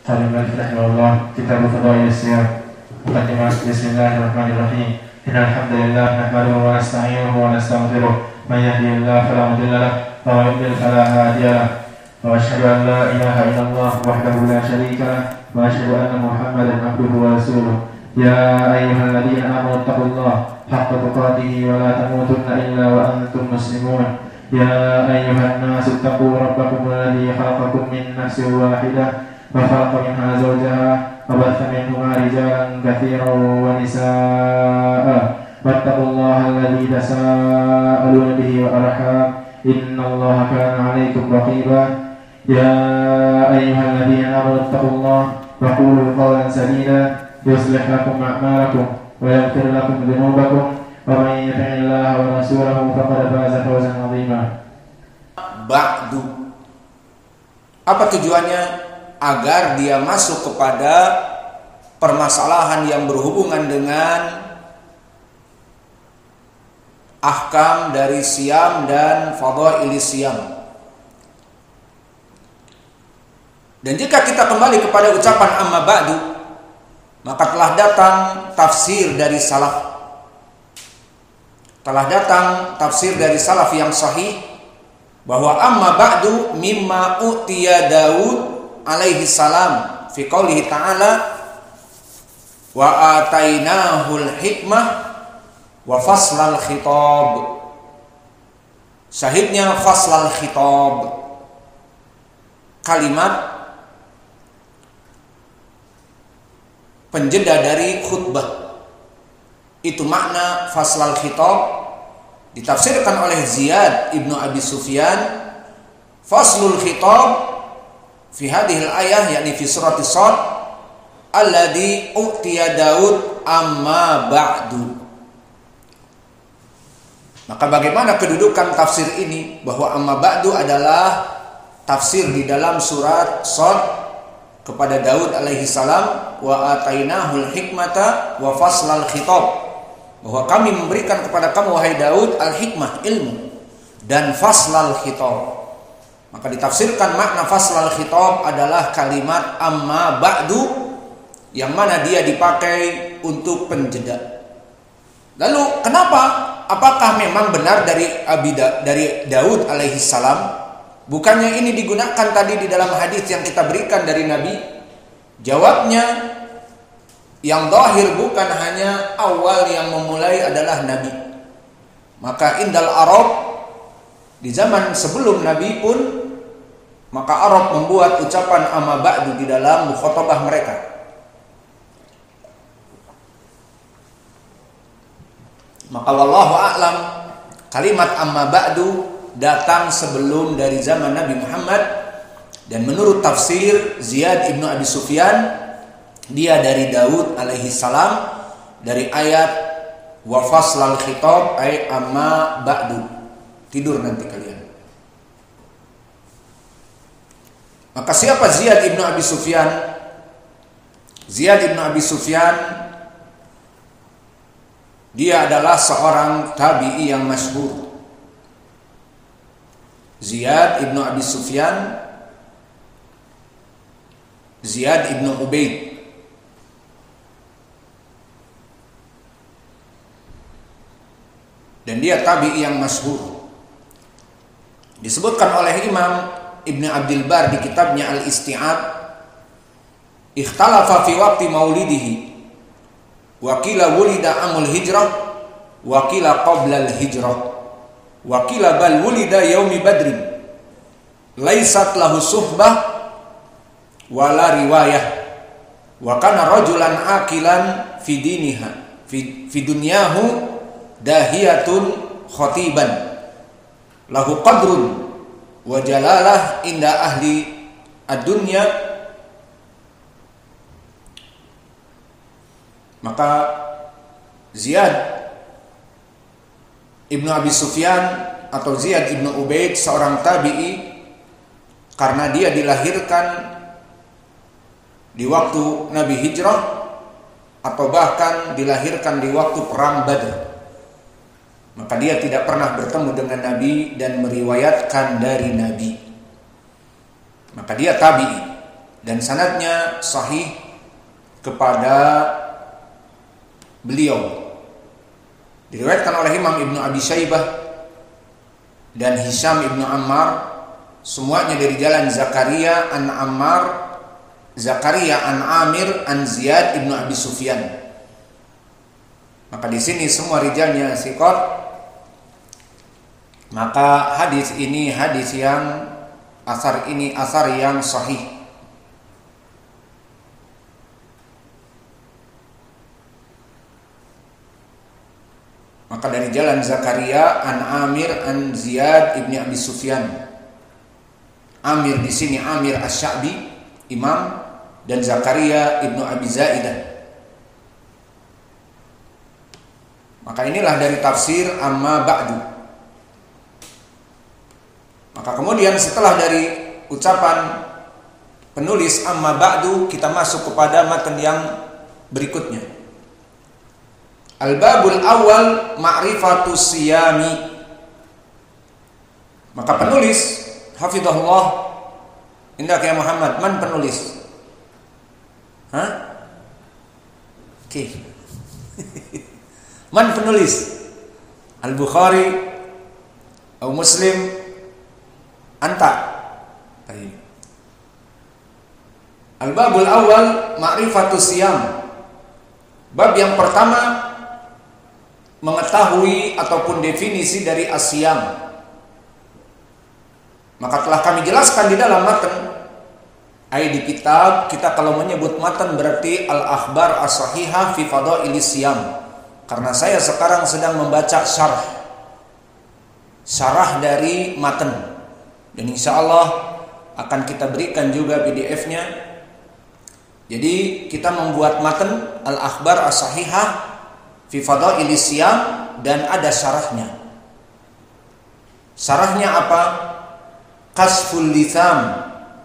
قال المؤلف رحمه الله كتاب فضائل الصيام مقدمة. بسم الله الرحمن الرحيم. إن الحمد لله نحمده ونستعينه ونستغفره من يهده الله فلا مضل له ومن يضلل فلا هادي له وأشهد أن لا إله إلا الله وحده لا شريك له وأشهد أن محمدا عبده ورسوله. يا أيها الذين آمنوا اتقوا الله حق تقاته ولا تموتن إلا وأنتم مسلمون. يا أيها الناس اتقوا ربكم الذي خلقكم من نفس واحدة وخلق منها زوجها وبث منهما رجالا كثيرا ونساء واتقوا الله الذي تساءلون به والأرحام إن الله كان عليكم رقيبا. يا أيها الذين آمنوا اتقوا الله وقولوا قولا سديدا يصلح لكم أعمالكم ويغفر لكم ذنوبكم ومن يطع الله ورسوله فقد فاز فوزا عظيما. Ba'du. Apa tujuannya? Agar dia masuk kepada permasalahan yang berhubungan dengan ahkam dari siam dan fadhaili siam. Dan jika kita kembali kepada ucapan amma ba'du, maka telah datang tafsir dari salaf. Telah datang tafsir dari salaf yang sahih bahwa amma ba'du mimma utiya Daud alaihi salam fi qoulihi ta'ala wa atainahul hikmah wa faslal khitab. Syahidnya faslal khitab, kalimat penjeda dari khutbah. Itu makna faslal khitab. Ditafsirkan oleh Ziyad ibnu Abi Sufyan, faslul khitab fi hadhil ayah, yakni fi surat As-Sad, alladhi u'tiya Daud amma ba'du. Maka bagaimana kedudukan tafsir ini? Bahwa amma ba'du adalah tafsir di dalam surat Sad kepada Daud alaihi salam, wa atainahul hikmata wa faslal khitab, bahwa kami memberikan kepada kamu wahai Daud al-hikmah, ilmu, dan faslal khitab. Maka ditafsirkan makna faslal khitab adalah kalimat amma ba'du, yang mana dia dipakai untuk penjeda. Lalu kenapa? Apakah memang benar dari Daud alaihi salam? Bukannya ini digunakan tadi di dalam hadis yang kita berikan dari Nabi? Jawabnya, yang zahir bukan hanya awal yang memulai adalah Nabi. Maka indal Arab, di zaman sebelum Nabi pun, maka Arab membuat ucapan amma ba'du di dalam mukhatabah mereka. Maka wallahu a'lam, kalimat amma ba'du datang sebelum dari zaman Nabi Muhammad, dan menurut tafsir Ziyad ibnu Abi Sufyan, dia dari Daud alaihi salam, dari ayat wa faslal khitab ay amma ba'du. Tidur nanti kalian. Maka siapa Ziyad ibnu Abi Sufyan? Ziyad ibnu Abi Sufyan, dia adalah seorang tabi'i yang masyhur. Ziyad ibnu Abi Sufyan, Ziyad ibnu Ubaid. Dan dia tabi'i yang masyhur. Disebutkan oleh Imam Ibnu Abdul Bar di kitabnya Al-Isti'ab, ikhtalafa fi waqti maulidihi, wa qila wulida amul hijrah, wa qila qabla al-hijrah, wa qila bal wulida yaumi badrin, laisat lahu suhbah wala riwayah, wa kana rajulan aqilan fi diniha fi dunyahu dahiyatun khatiban lahu qadrun wa jalalah inda ahli ad-dunya. Maka Ziyad ibnu Abi Sufyan atau Ziyad ibnu Ubaid, seorang tabi'i, karena dia dilahirkan di waktu Nabi hijrah atau bahkan dilahirkan di waktu perang Badar, maka dia tidak pernah bertemu dengan Nabi dan meriwayatkan dari Nabi. Maka dia tabi'i. dan sanadnya sahih kepada beliau. Diriwayatkan oleh Imam Ibnu Abi Syaibah dan Hisham Ibnu Ammar, semuanya dari jalan Zakaria an Ammar, Zakaria an Amir an Ziyad Ibnu Abi Sufyan. Maka di sini semua rijalnya thiqat. Maka hadis ini hadis yang asar yang sahih. Maka dari jalan Zakaria an Amir an Ziyad ibni Abi Sufyan. Amir di sini Amir Asy-Sya'bi, imam, dan Zakaria ibnu Abi Zaidah. Maka inilah dari tafsir amma ba'du. Maka kemudian setelah dari ucapan penulis amma ba'du, kita masuk kepada matan yang berikutnya. Al-babul awal ma'rifatus siyami. Maka penulis hafizahullah, indak ya Muhammad, man penulis? Oke. Man penulis? Al-Bukhari atau Muslim? Anta. Baik. Al-babul awal ma'rifatus siyam. Bab yang pertama, mengetahui ataupun definisi dari asyam. Maka telah kami jelaskan di dalam matan, di kitab kita kalau menyebut matan berarti al-akhbar as-sahihah fi fadailis siyam. Karena saya sekarang sedang membaca syarah dari matan, dan insyaallah akan kita berikan juga PDF-nya. Jadi kita membuat matan al-akhbar as-sahihah fi fadailis siyam, dan ada syarahnya. Syarahnya apa? Kasful Litham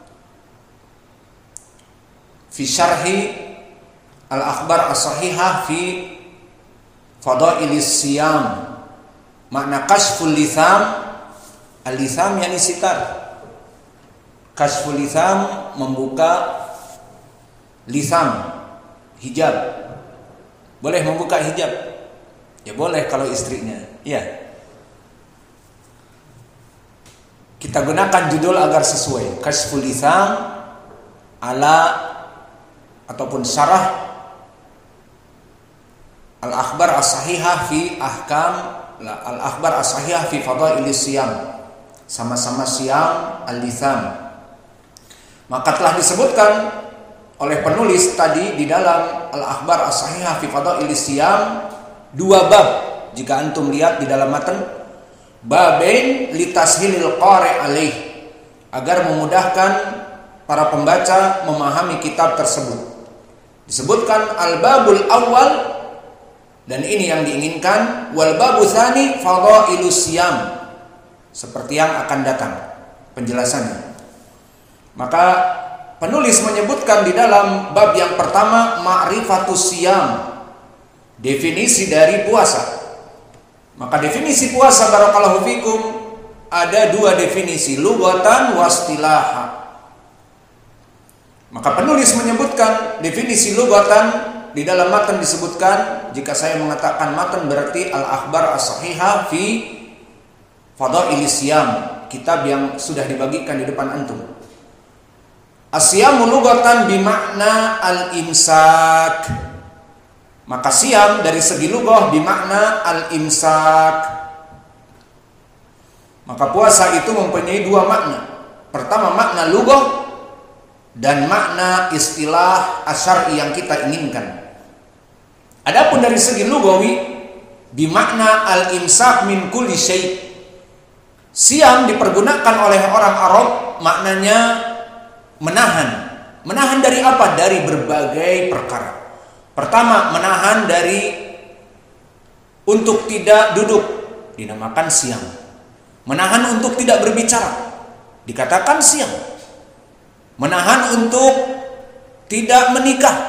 fi syarhi al-akhbar as-sahihah fi fadailis siyam. Makna kasful Litham, al-litham yani sitar. Kasful Litham membuka litham, hijab. Boleh membuka hijab? Ya boleh kalau istrinya. Iya. Kita gunakan judul agar sesuai. Kasful Litham ala ataupun syarah al-akhbar as-sahihah fi ahkam al-akhbar as-sahihah fi fadailis siyam. Sama-sama siyam al-litham. Maka telah disebutkan oleh penulis tadi di dalam al-akhbar as-sahihah fi fadailis siyam dua bab. Jika antum lihat di dalam matan, babain litashilil qari' alaih, agar memudahkan para pembaca memahami kitab tersebut. Disebutkan al-babul awal, dan ini yang diinginkan, wal babu tsani fadailus siyam, seperti yang akan datang penjelasannya. Maka penulis menyebutkan di dalam bab yang pertama ma'rifatus siyam, definisi dari puasa. Maka definisi puasa barakallahu fikum ada dua definisi, lughatan wa istilaha. Maka penulis menyebutkan definisi lughatan di dalam matan disebutkan, jika saya mengatakan matan berarti al-akhbar as-sahihah fi fadailis siyam, kitab yang sudah dibagikan di depan antum. As-siyamu lughatan bimakna al-imsak. Maka siyam dari segi lughah bimakna al-imsak. Maka puasa itu mempunyai dua makna. Pertama makna lughah dan makna istilah asyari yang kita inginkan. Adapun dari segi lughawi bimakna al-imsak min kulli syai'. Siyam dipergunakan oleh orang Arab maknanya menahan. Menahan dari apa? Dari berbagai perkara. Pertama, menahan dari untuk tidak duduk, dinamakan siyam. Menahan untuk tidak berbicara, dikatakan siyam. Menahan untuk tidak menikah,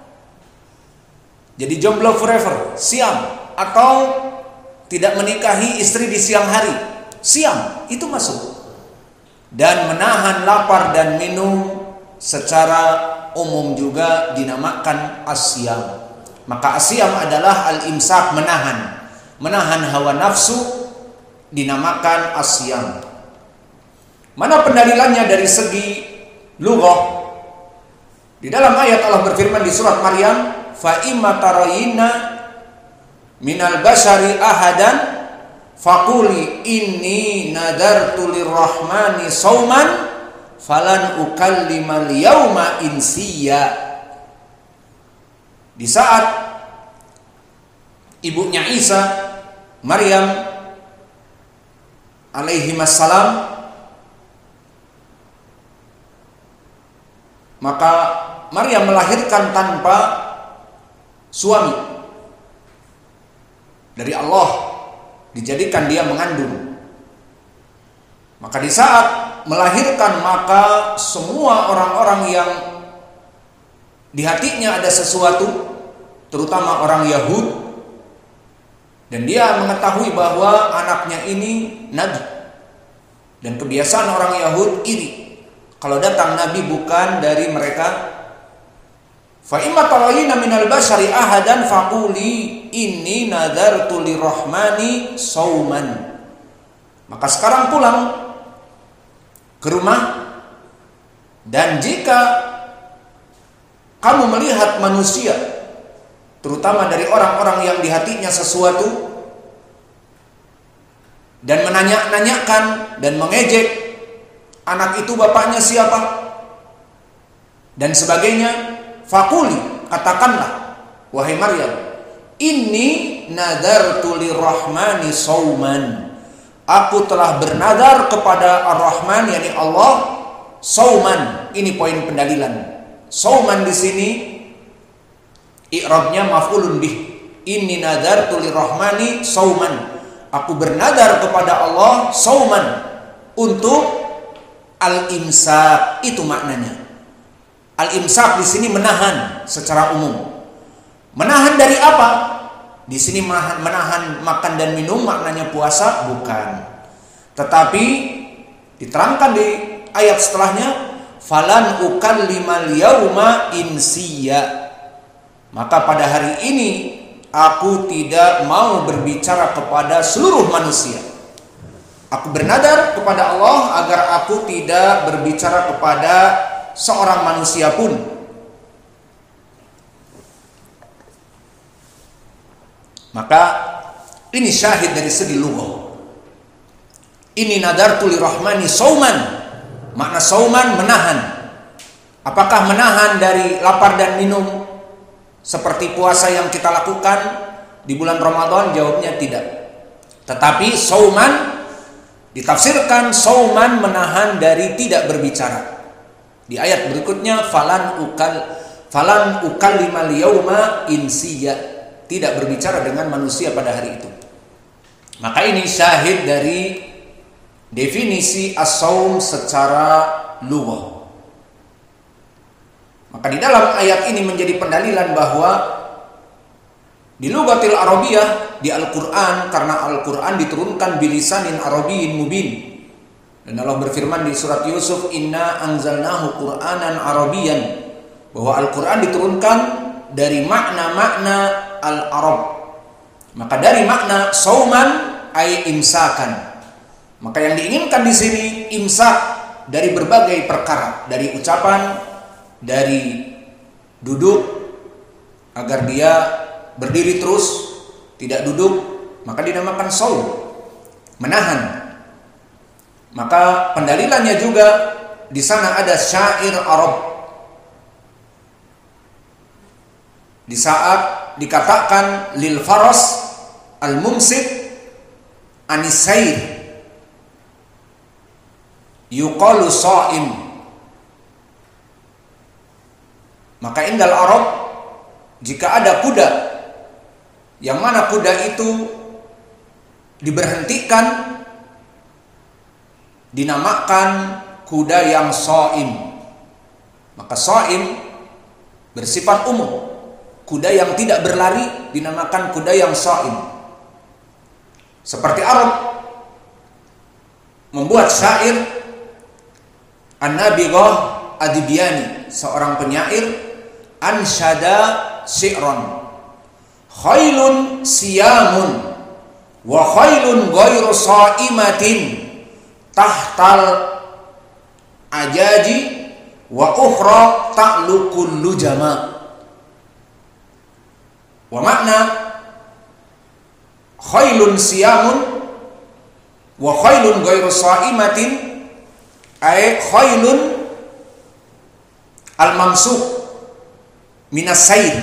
jadi jomblo forever, siyam. Atau tidak menikahi istri di siang hari, siyam, itu masuk. Dan menahan lapar dan minum secara umum juga dinamakan asyam. Maka asyam adalah al-imsak, menahan hawa nafsu, dinamakan asyam. Mana pendalilannya dari segi lughah? Di dalam ayat Allah berfirman di surat Maryam, fa imma tarayna minal bashari ahadan faquli inni nadartu lirrahmani sauman falan ukallimal yauma insiya. Di saat ibunya Isa, Maryam alaihi wassalam, maka Maryam melahirkan tanpa suami dari Allah, dijadikan dia mengandung. Maka di saat melahirkan, maka semua orang-orang yang di hatinya ada sesuatu, terutama orang Yahudi, dan dia mengetahui bahwa anaknya ini nabi. Dan kebiasaan orang Yahudi iri kalau datang nabi bukan dari mereka. Fa imma tarayna minal bashari ahadan faquli inni nadartu lirrahmani sauman. Maka sekarang pulang ke rumah, dan jika kamu melihat manusia, terutama dari orang-orang yang di hatinya sesuatu, dan menanya-nanyakan dan mengejek anak itu bapaknya siapa dan sebagainya, fakuli, katakanlah, wahai Maryam, inni nadartu lirrahmani sauman, aku telah bernadar kepada Ar-Rahman, yakni Allah, sauman. Ini poin pendalilan. Sauman di sini i'rabnya maf'ulun bih. Inni nadartu lirrahmani sauman. Aku bernadar kepada Allah sauman, untuk al-imsak, itu maknanya. Al-imsak di sini menahan secara umum. Menahan dari apa? Di sini menahan makan dan minum, maknanya puasa? Bukan. Tetapi diterangkan di ayat setelahnya, falan ukallimal yauma insiya. Maka pada hari ini aku tidak mau berbicara kepada seluruh manusia. Aku bernadar kepada Allah agar aku tidak berbicara kepada seorang manusia pun. Maka ini syahid dari segi lughah. Ini nadartu lirrahmani sauman. Makna sauman menahan. Apakah menahan dari lapar dan minum seperti puasa yang kita lakukan di bulan Ramadan? Jawabnya tidak. Tetapi sauman ditafsirkan sauman menahan dari tidak berbicara. Di ayat berikutnya falan ukallimal yauma insiya, tidak berbicara dengan manusia pada hari itu. Maka ini syahid dari definisi as-saum secara lughah. Maka di dalam ayat ini menjadi pendalilan bahwa di lughatil arabiyah, di Al-Qur'an, karena Al-Qur'an diturunkan bilisanin arabiyyin mubin. Dan Allah berfirman di surat Yusuf, inna anzalnahu qur'anan arabiyyan, bahwa Al-Qur'an diturunkan dari makna-makna al-Arab. Maka dari makna sauman ay imsakan. Maka yang diinginkan di sini imsak dari berbagai perkara, dari ucapan, dari duduk agar dia berdiri terus, tidak duduk, maka dinamakan saum, menahan. Maka pendalilannya juga di sana ada syair Arab. Di saat dikatakan lil faras al mumsik anisair yuqalu sha'im, maka indal Arab, jika ada kuda yang mana kuda itu diberhentikan, dinamakan kuda yang sha'im. Maka sha'im bersifat umum. Kuda yang tidak berlari dinamakan kuda yang sha'im. Seperti Arab membuat syair an-nabighah Ad-Dibyani, seorang penyair, ansyada syi'ran, khailun siyamun wa khailun ghairu sha'imatin tahtal ajaji wa ukhra ta'lukul lujama. Wa makna khailun siyamun wa khailun ghairu sha'imatin ay khailun al-mamsuk minas sair,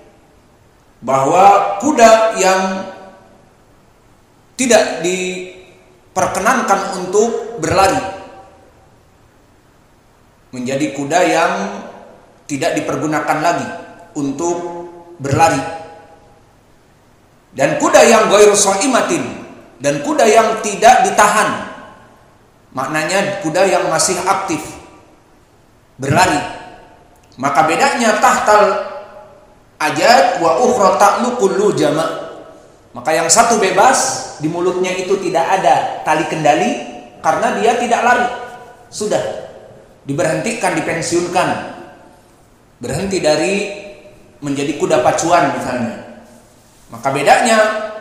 bahwa kuda yang tidak diperkenankan untuk berlari menjadi kuda yang tidak dipergunakan lagi untuk berlari, dan kuda yang ghairu shaimatin, dan kuda yang tidak ditahan, maknanya kuda yang masih aktif berlari. Maka bedanya tahtal ajad wa ukhra ta'lukul lujama. Maka yang satu bebas, di mulutnya itu tidak ada tali kendali karena dia tidak lari. Sudah diberhentikan, dipensiunkan, berhenti dari menjadi kuda pacuan misalnya. Maka bedanya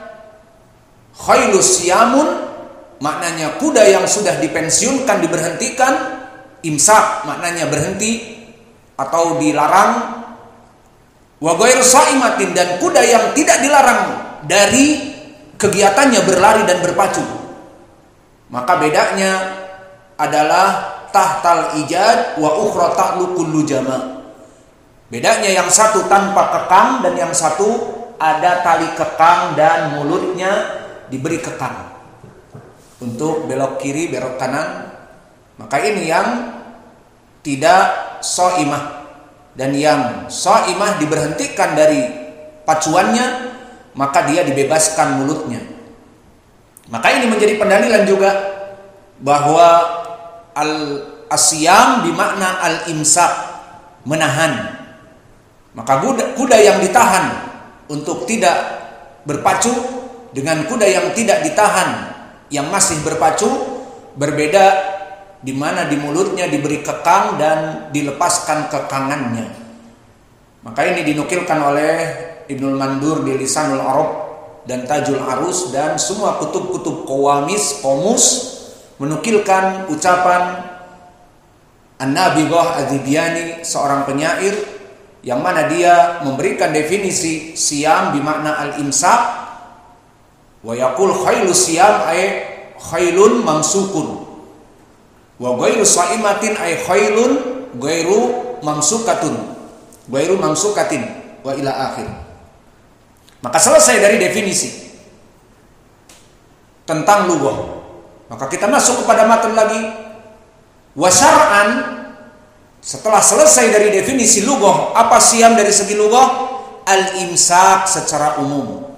khailus siyamun, maknanya kuda yang sudah dipensiunkan, diberhentikan. Imsak maknanya berhenti atau dilarang. Wa ghairu shaimatin, dan kuda yang tidak dilarang dari kegiatannya berlari dan berpacu. Maka bedanya adalah tahtal ijad wa ukhra ta'lukul lujama. Bedanya yang satu tanpa kekang dan yang satu ada tali kekang dan mulutnya diberi kekang untuk belok kiri, belok kanan. Maka ini yang tidak shaimah, dan yang shaimah diberhentikan dari pacuannya, maka dia dibebaskan mulutnya. Maka ini menjadi pendalilan juga bahwa al-asyam bimakna al-imsak, menahan. Maka kuda yang ditahan untuk tidak berpacu dengan kuda yang tidak ditahan yang masih berpacu berbeda, di mana di mulutnya diberi kekang dan dilepaskan kekangannya. Maka ini dinukilkan oleh Ibnul Mandur di Lisanul Arab dan Tajul Arus, dan semua kutub-kutub komus menukilkan ucapan An-Nabigah Ad-Dibyani, seorang penyair, yang mana dia memberikan definisi siyam bimakna al-imsak, wa yaqul khailu siyam ay khailun mamsukun, wa ghairu shaimatin ay khailun ghairu mamsukatin wa ila akhir. Maka selesai dari definisi tentang lughah, maka kita masuk kepada matan lagi. Wa syar'an, setelah selesai dari definisi lughah, apa siyam dari segi lughah? Al-imsak secara umum.